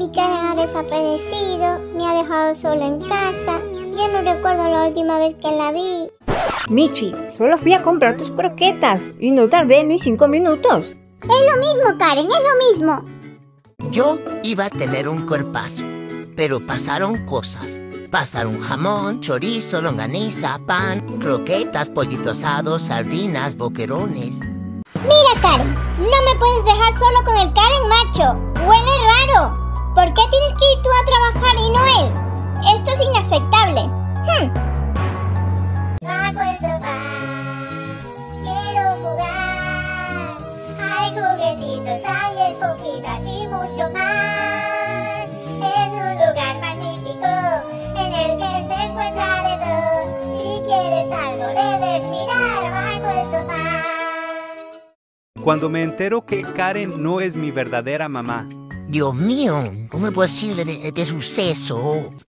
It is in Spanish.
Mi Karen ha desaparecido, me ha dejado sola en casa. Ya no recuerdo la última vez que la vi. Michi, solo fui a comprar tus croquetas y no tardé ni 5 minutos. Es lo mismo, Karen, es lo mismo. Yo iba a tener un cuerpazo, pero pasaron cosas. Pasaron jamón, chorizo, longaniza, pan, croquetas, pollito asado, sardinas, boquerones. Mira, Karen, no me puedes dejar solo con el Karen macho. Huele raro. ¿Por qué tienes que ir tú a trabajar y no él? Esto es inaceptable. Bajo el sofá, quiero jugar. Hay juguetitos, hay esponjitas y mucho más. Es un lugar magnífico en el que se encuentra de todo. Si quieres algo debes mirar bajo el sofá. Cuando me entero que Karen no es mi verdadera mamá. Dios mío, ¿cómo es posible de suceso?